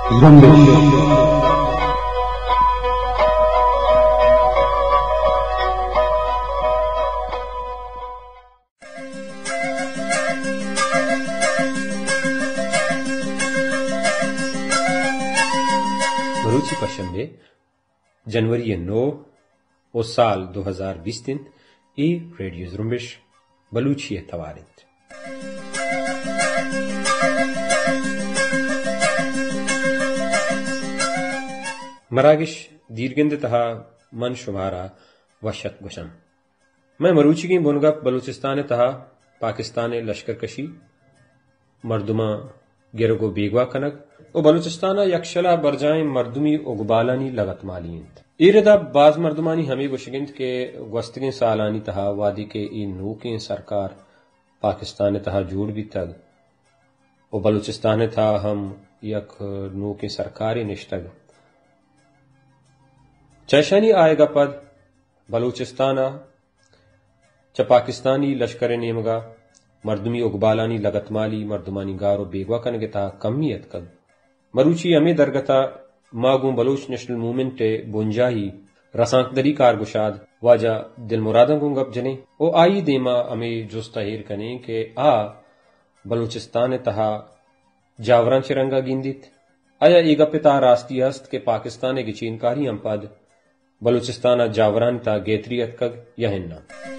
بلوچی پرشنبه جنوری 9 و سال 2020 دن ای ریڈیو زرمبش بلوچی توارد مراگش دیرگند تہا من شمارا وشت گشم میں مروچی کی بنگا بلوچستان تہا پاکستان لشکر کشی مردما گرگو بیگوا کنگ و بلوچستانہ یکشلا برجائیں مردمی اگبالانی لغت مالینت ایردا بعض مردمانی ہمیں گشگند کے گوستگیں سالانی تہا وادی کے ای نوکیں سرکار پاکستان تہا جوڑ بھی تگ و بلوچستان تھا ہم یک نوکیں سرکاری نشتگ چیشانی آئے گا پد بلوچستانہ چا پاکستانی لشکر نیمگا مردمی اقبالانی لگت مالی مردمانی گارو بیگوا کنگے تا کمیت کد مروچی ہمیں درگتا ماگوں بلوچ نیشنل مومنٹ بنجاہی رسانک دری کارگشاد واجہ دل مرادن گوں گپ جنے او آئی دیما ہمیں جستہیر کنے کہ بلوچستان تہا جاوران چرنگا گیندیت آیا ایگا پتا راستی است کہ پاکستان کی چینکاری ہم پد بلوچستانہ جاوران تا گیتریت کگ یہننا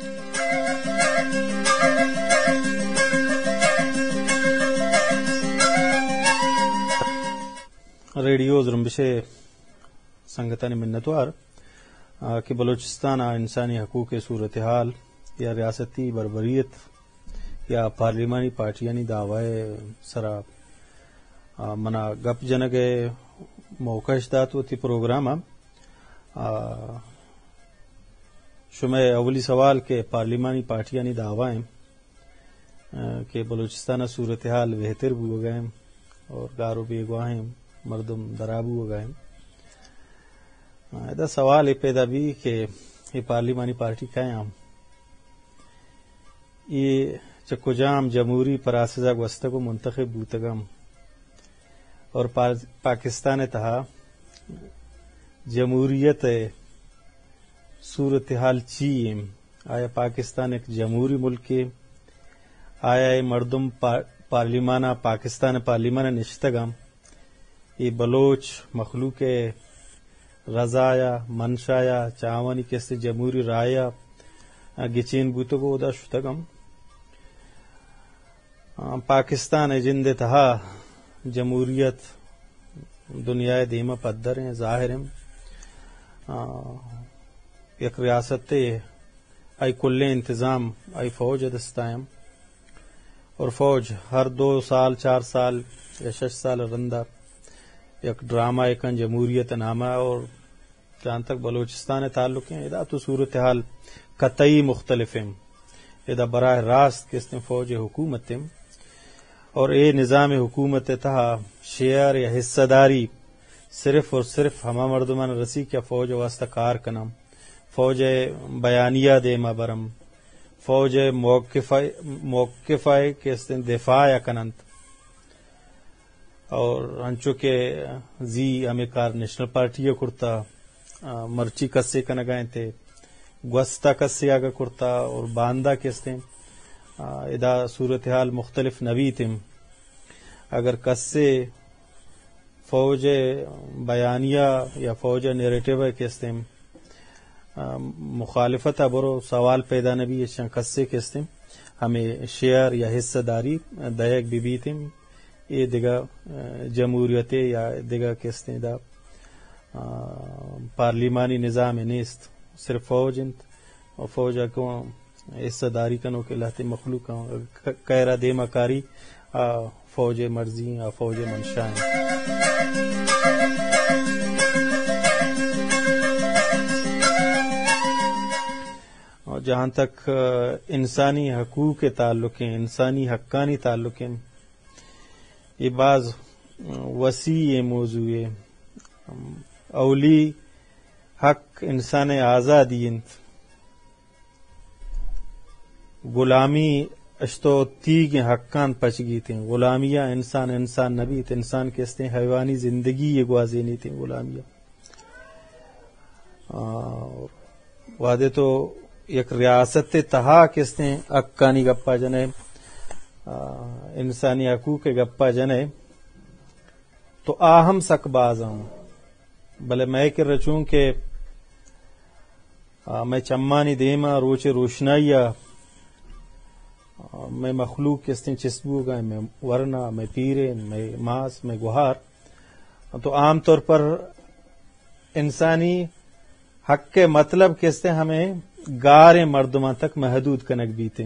ریڈیو زرمبش سنگتان منتوار کہ بلوچستان انسانی حقوق صورتحال یا ریاستی بربریت یا پارلیمانی پارٹیانی دعوی سرا منا گپ جنگ موقع اشدات ہوتی پروگرام شمع اولی سوال کے پارلیمانی پارٹیانی دعوائیں کہ بلوچستان صورتحال بہتر بھی ہو گئے اور گارو بیگواہیں مردم درابو ہو گئے ایدا سوال پیدا بھی کہ یہ پارلیمانی پارٹی قیام یہ چکو جام جمہوری پراسزہ گوستگو منتخب بوتگم اور پاکستان تہا جمہوریت صورتحال چیم آیا پاکستان ایک جمہوری ملک آیا مردم پارلیمانہ پاکستان پارلیمانہ نشتگم یہ بلوچ مخلوق رضایا منشایا چاوانی کیسے جمہوری رایا گچین بوتگو دا شتگم پاکستان جند تہا جمہوریت دنیا دیما پدر ہیں ظاہر ہیں یک ریاست ای کل انتظام ای فوج دستائم اور فوج ہر 2 سال 4 سال یا 6 سال رندہ یک ڈرامہ ایکن جمہوریت نامہ اور جہاں تک بلوچستان تعلق ہیں ادا تو صورتحال قطعی مختلف ہیں ادا براہ راست کس نے فوج حکومت اور اے نظام حکومت تہا شیئر یا حصہ داری صرف اور صرف ہما مردمان رسی کیا فوج واسطہ کار کنم فوج بیانیہ دیما برم فوج موقفہ کس نے دفاع یا کننت اور انچو کے زی ہمیں کار نیشنل پارٹی کرتا مرچی کسے کنگائیں تھے گوستا کسے آگا کرتا اور باندہ کستے ادا صورتحال مختلف نبی تھے اگر کسے فوج بیانیہ یا فوج نیریٹیو کستے مخالفت برو سوال پیدا نبی کسے کستے ہمیں شیئر یا حصہ داری دیگ بھی تھے یہ دیگا جمہوریت یا دیگا کستے دا پارلیمانی نظام نیست صرف فوج انت اور فوج کو حصہ داری کنو کے لہتے مخلوق کہرہ دیما کاری فوج مرضی فوج منشائیں اور جہاں تک انسانی حقوق کے تعلق ہیں انسانی حقانی تعلق ہیں یہ بعض وسیع موضوع ہے اولی حق انسان آزادی غلامی اشتو تیگ حقان پچ گئی تھیں غلامیہ انسان نبی تھے انسان کہتے ہیں حیوانی زندگی یہ گوازی نہیں تھی غلامیہ وعدے تو یک ریاست تہا کہتے ہیں اکانی گپا جنے انسانی حقوق گپا جنے تو آہم سک باز ہوں بلے میں کر رچوں کہ میں چمانی دیما روچے روشنائیا میں مخلوق کس دن چسبو گئے میں ورنہ میں پیرے میں ماس میں گوہار تو عام طور پر انسانی حق کے مطلب کس دن ہمیں گارے مردمان تک محدود کنک بیتے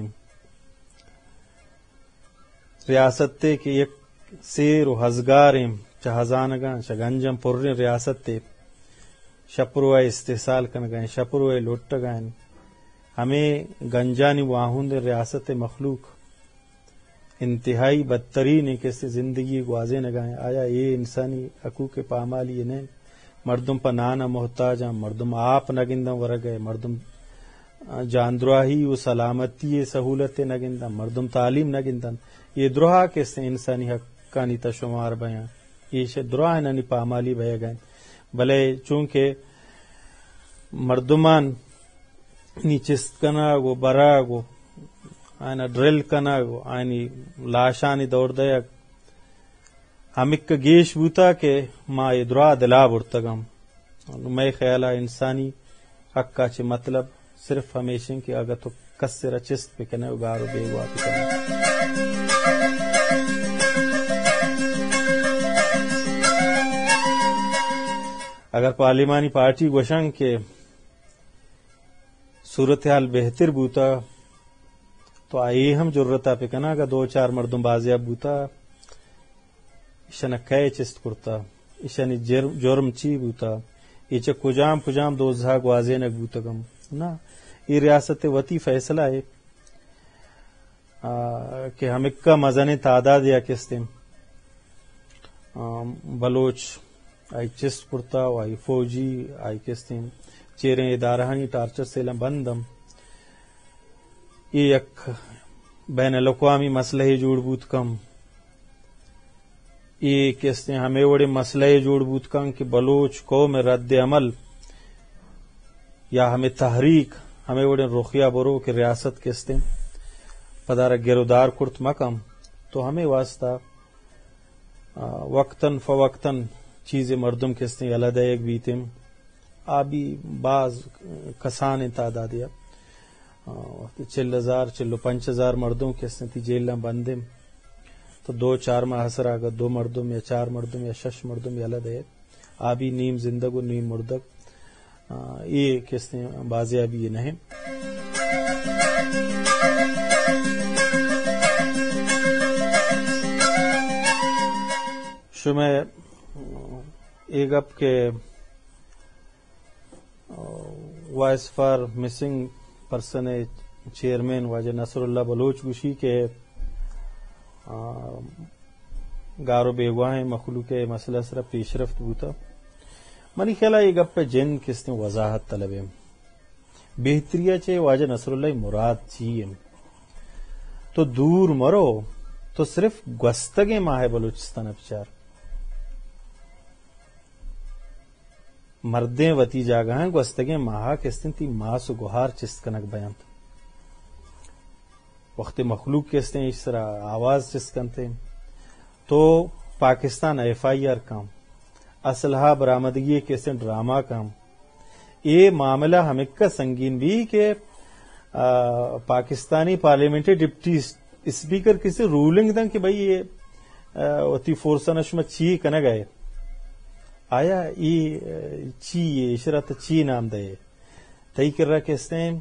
ریاست کے یک سیر و ہزگاریں چہزانگاں شگنجم پر ریاست شپروائے استحصال کن گئے شپروائے لوٹ گئے ہمیں گنجانی واہند ریاست مخلوق انتہائی بدترین کیسے زندگی گوازے نگائیں آیا یہ انسانی حقوق پامالی یہ نہیں مردم پا نانا محتاج ہیں مردم آپ نگندم ورگئے مردم جاندراہی و سلامتی سہولت نگندم مردم تعلیم نگندم یہ دروہا کیسے انسانی حقانی تشمار بیاں یہ دروہا ننی پامالی بیا گئے بلے چونکہ مردمان نیچست کناگو براگو آئینا ڈرل کناگو آئینی لاشانی دور دیگ ہمک گیش بوتا کہ ما یہ درا دلا برتگم میں خیالہ انسانی حق کا چھ مطلب صرف ہمیشہ کہ اگر تو کسر چست پہ کنے اگارو بیگوا پہ کنے اگر پارلیمانی پارٹی گوشن کے صورتحال بہتر بوتا تو آئی ہم ضرورتا پہ کنا کہ 2-4 مردم بازیاب بوتا اشن کئے چست کرتا اشن جرم چی بوتا ایچ کجام دوزہا گوازینک بوتا گم نا یہ ریاست وطی فیصلہ ہے کہ ہم اکا مزن تعداد یا کستے بلوچ آئی چست کرتا آئی فوجی آئی کستے چیریں ادارہانی ٹارچر سے بندم یہ یک بین الاقوامی مسئلہ جوڑ بوت کم یہ کستے ہمیں وڑے مسئلہ جوڑ بوت کم کہ بلوچ قوم رد عمل یا ہمیں تحریک ہمیں وڑے رخیہ برو کہ ریاست کستے پدارہ گرودار کرت مکم تو ہمیں واسطہ وقتاً فوقتاً چیزیں مردم کستے علیحدہ ایک بیتیں آبی بعض کسان تعدادیا 40,000 45,000 مردوں کستے تھی جیلہ بندیں تو 2-4 ماہ حسر آگا 2 مردم یا 4 مردم یا 6 مردم یا علیحدہ ایک آبی نیم زندگ و نیم مردگ یہ کستے بازی آبی یہ نہیں شمع ایک اب کے voice for missing person chairman واجہ نصر اللہ بلوچ گوشی کے گارو بیگواہیں مخلوق مسئلہ سر پیش رفت بوتا منی خیالہ ایک اب پہ جن کس نے وضاحت طلب ہے بہتریہ چے واجہ نصر اللہ مراد چیئے تو دور مرو تو صرف گوستگیں ماہ بلوچستان اپچار مردیں وتی جاگاہیں گوستگیں ماہا کستن تی ماس و گوہار چست کنک بیان وقت مخلوق کستیں اس طرح آواز چست کنتے تو پاکستان FIR کام اسلحہ برآمدگی کستیں ڈرامہ کام یہ معاملہ ہمیں کا سنگین بھی کہ پاکستانی پارلیمنٹری ڈپٹی اسپیکر کسی رولنگ دن کہ بھئی یہ وتی فورسنش میں چی کنا گئے آیا یہ چی اشرت چی نام دے تئی کر رہا کہتے ہیں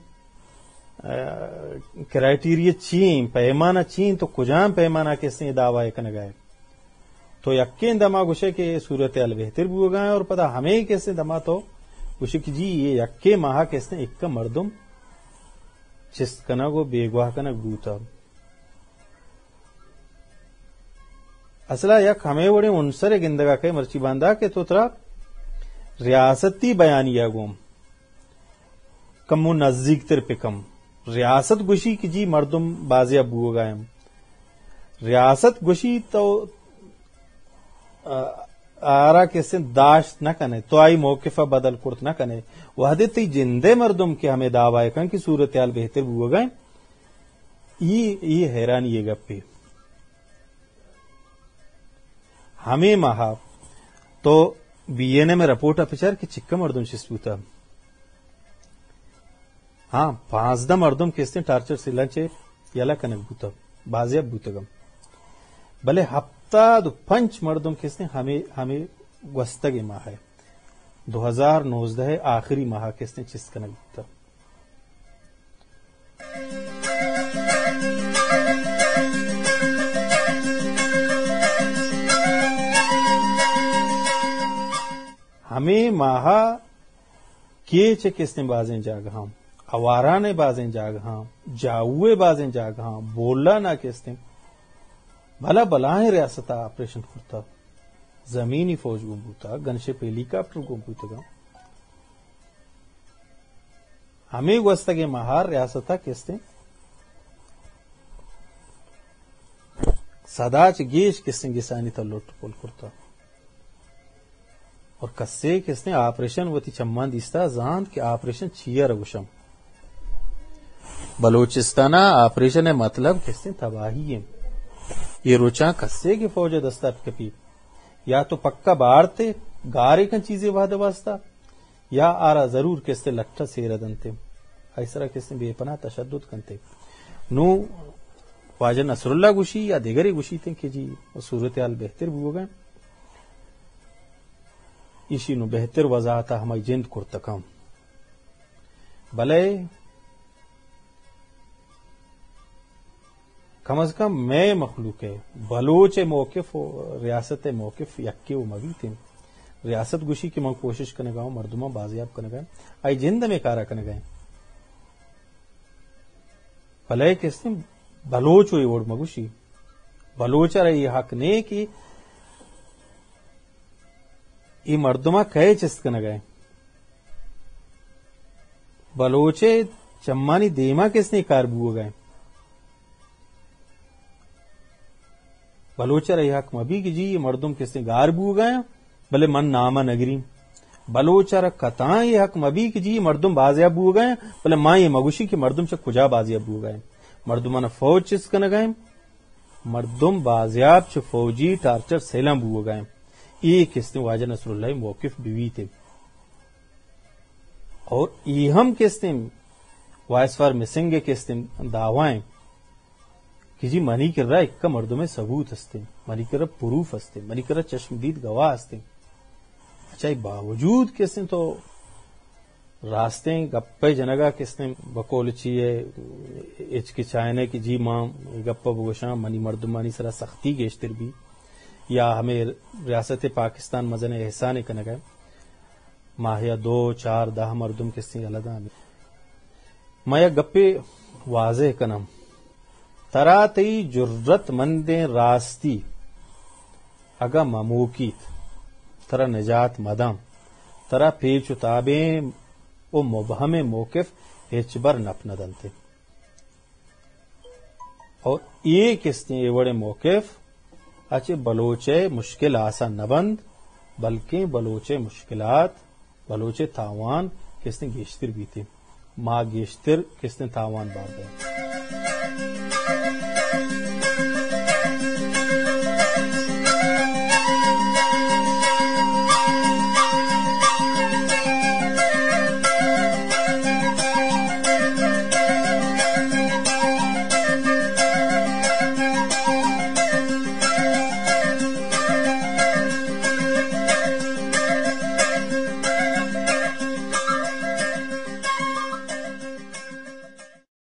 کرائٹیریا چین پیمانہ چین تو کجام پیمانہ کہتے ہیں دعوی کنا گئے تو یقین دما گوشے کہ صورتحال بہتر بھی ہو گئے اور پتہ ہمیں کیسے دما تو گوشے کہ جی یہ یکے ماہ کہتے ہیں ایک مردم چست کنا گو بیگواہ کنا گوتا اصلا یک ہمیں وڑے انصر گندگا کے مرچی باندھا کہ تو ترا ریاستی بیانیہ گوم کمو نزدیک تر پہ کم ریاست گوشی کی جی مردم بازیاب بو گئے ریاست گوشی تو آرا کسی داشت نہ کنے تو آئی موقفہ بدل کرت نہ کنے وحدے تی جندے مردم کے ہمیں دعوی کن کی صورتحال بہتر بو گئے یہ حیرانی یہ گپی ہمیں مہا تو بی این اے میں رپورٹ اپچار کہ چکا مردم شسپوتا ہاں 15 مردم کس نے ٹارچر سلانچے یلا کنک بوتا بازیاب بوتا گم بلے ہفتہ دو 5 مردم کس نے ہمیں گستگ ماہ ہے 2019 آخری ماہ کس نے چس کنک بوتا ہمیں ماہا کیے چے کس نے بازیں جاگہاں اوارا نے بازیں جاگہاں جاؤے بازیں جاگہاں بولا نہ کس نے بھلا بلائیں ریاستہ آپریشن کرتا زمینی فوج گم بوتا گنشے پہ ہیلی کاپٹر گم بوتا گا ہمیں گوستگے مہار ریاستہ کس نے صدا چ گیش کس نے گسانی تا لوٹ پول کرتا اور کسے کس نے آپریشن وتی چمان دیستا زاند کہ آپریشن چھیا رگوشم بلوچستانہ آپریشن ہے مطلب کس نے تباہی ہے یہ روچاں کسے کی فوج دستا کپی یا تو پکا بارتے گارے کن چیزیں وعدہ واسطہ یا آرا ضرور کس نے لٹھا سیرہ دنتے ایسرا کس نے بے پناہ تشدد کنتے نو واجہ نصر اللہ گوشی یا دیگری گوشی تھے کہ جی صورتحال بہتر بھی گئے اسی نو بہتر وضاحت ہمیں جند کرتکم بلے کم از کم میں مخلوق ہے بلوچ موقف ریاست موقف یکی و مبی تھے ریاست گوشی کی من کوشش کرنے گا مردمہ بازیاب کرنے گئے آئی جند میں کارا کرنے گئے بلے کس نے بلوچ ہوئی ووڑ مگوشی بلوچ رہی حق نے کہ یہ مردمہ کہے چست کرنے گئے بلوچے چمانی دیما کس نے کاربو گئے بلوچہ رہی حق مبی کہ جی یہ مردم کس نے گار بو گئے بلے من نامہ نگری بلوچہ رکھتاں یہ حق مبی کہ جی مردم بازیاب بو گئے بلے ماں یہ مگوشی کہ مردم سے کجا بازیاب بو گئے مردمان فوج چس کن گئے مردم بازیاب چھ فوجی ٹارچر سیلم بو گئے یہ کس نے واجہ نصر اللہ موقف بیوی تھے اور یہ ہم کس نے وائس فار مسنگ کس نے دعوائیں کہ جی منی کر رہا ایک کا مردوں میں ثبوت ہستے منی کر رہا پروف ہستے منی کر رہا چشمدید گواہ ہستے اچھا باوجود کس نے تو راستے گپے جنگا کس نے بکول چیئے اچکچائنے کی جی ماں گپا بگوشاں منی مردمانی سرا سختی گیشتر بھی یا ہمیں ریاست پاکستان مزن احسان کنگا ماہیا 2 4 10 مردم کس نے علیحدہ میں گپے واضح کنم ترا تی جرت مندیں راستی اگا مموکیت ترا نجات مدام ترا پیچ تابیں او مبہم موقف ہچبر نپن دنتے اور یہ کس نے یہ بڑے موقف اچھے بلوچے مشکل آسان نبند بلکہ بلوچے مشکلات بلوچے تاوان کس نے گیشتر بھی تھے ماں گیشتر کس نے تاوان بار دیں